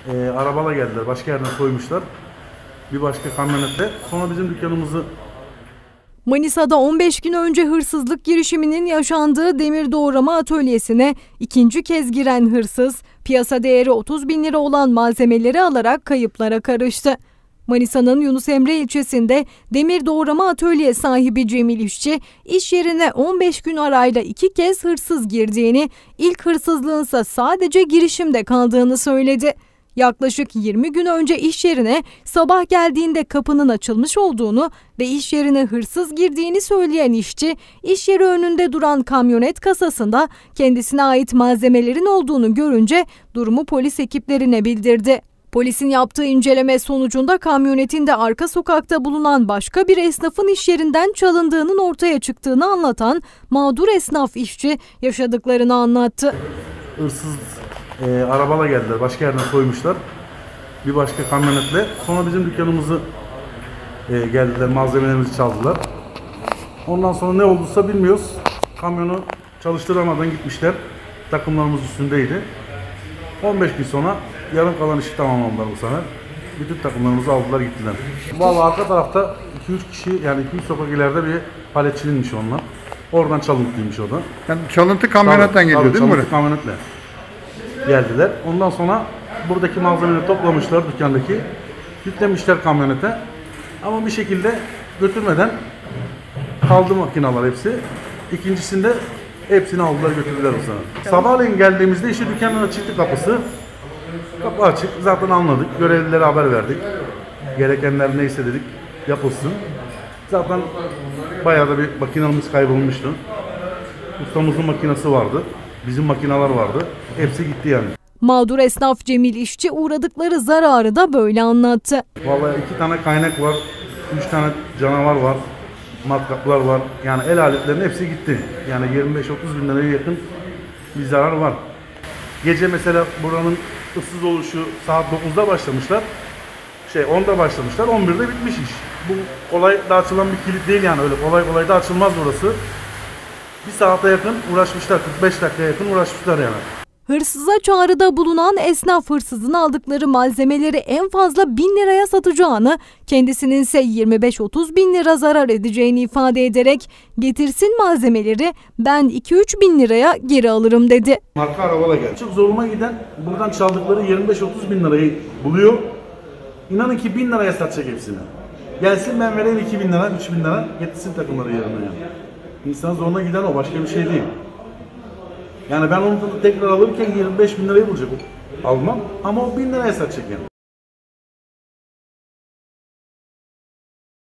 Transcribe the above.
Arabayla geldiler. Başka yerden koymuşlar. Bir başka kamyonetle. Sonra bizim dükkanımızı... Manisa'da 15 gün önce hırsızlık girişiminin yaşandığı demir doğrama atölyesine ikinci kez giren hırsız, piyasa değeri 30.000 lira olan malzemeleri alarak kayıplara karıştı. Manisa'nın Yunusemre ilçesinde demir doğrama atölye sahibi Cemil İşçi, iş yerine 15 gün arayla 2 kez hırsız girdiğini, ilk hırsızlığınsa sadece girişimde kaldığını söyledi. Yaklaşık 20 gün önce iş yerine sabah geldiğinde kapının açılmış olduğunu ve iş yerine hırsız girdiğini söyleyen işçi, iş yeri önünde duran kamyonet kasasında kendisine ait malzemelerin olduğunu görünce durumu polis ekiplerine bildirdi. Polisin yaptığı inceleme sonucunda kamyonetin de arka sokakta bulunan başka bir esnafın iş yerinden çalındığının ortaya çıktığını anlatan mağdur esnaf işçi yaşadıklarını anlattı. Hırsız arabayla geldiler. Başka yerden koymuşlar. Bir başka kamyonetle. Sonra bizim dükkanımızı geldiler. Malzemelerimizi çaldılar. Ondan sonra ne olduysa bilmiyoruz. Kamyonu çalıştıramadan gitmişler. Takımlarımız üstündeydi. 15 gün sonra yarım kalan işi tamamladılar bu sefer. Bütün takımlarımızı aldılar gittiler. Vallahi arka tarafta 2-3 kişi, yani 2-3 sokak ileride bir paletçilinmiş onlar. Oradan çalıntıymış o da. Yani çalıntı kamyonetten geliyor değil mi buraya? Çalıntı kamyonetle geldiler. Ondan sonra buradaki malzemeleri toplamışlar dükkandaki. Yüklemişler kamyonete. Ama bir şekilde götürmeden kaldı makineler hepsi. İkincisinde hepsini aldılar götürdüler bu sefer. Sabahleyin geldiğimizde işte dükkanın çıktı kapısı. Kapı açık. Zaten anladık. Görevlilere haber verdik. Gerekenler neyse dedik yapılsın. Zaten bayağı da bir makinamız kaybolmuştu. Ustamızın makinesi vardı. Bizim makineler vardı. Hepsi gitti yani. Mağdur esnaf Cemil İşçi uğradıkları zararı da böyle anlattı. Vallahi 2 tane kaynak var. 3 tane canavar var. Matkaplar var. Yani el aletlerinin hepsi gitti. Yani 25-30 bin liraya yakın bir zarar var. Gece mesela buranın ıssız oluşu saat 9'da başlamışlar. 10'da başlamışlar. 11'de bitmiş iş. Bu olay da açılan bir kilit değil yani, öyle kolay da açılmaz burası. Bir saate yakın uğraşmışlar. 45 dakikaya yakın uğraşmışlar yani. Hırsıza çağrıda bulunan esnaf hırsızın aldıkları malzemeleri en fazla 1000 liraya satacağını, kendisinin ise 25-30 bin lira zarar edeceğini ifade ederek getirsin malzemeleri, ben 2-3 bin liraya geri alırım dedi. Marka arabayla geldi. Çok zoruma giden, buradan çaldıkları 25-30 bin lirayı buluyor. İnanın ki 1000 liraya satacak hepsini. Gelsin ben vereyim 2000 lira, 3000 lira, getirsin takımları yerine yani. İnsan zoruna giden o, başka bir şey değil. Yani ben onu tekrar alırken 25 bin lirayı bulacak. Almam ama o 1000 liraya satacak yani.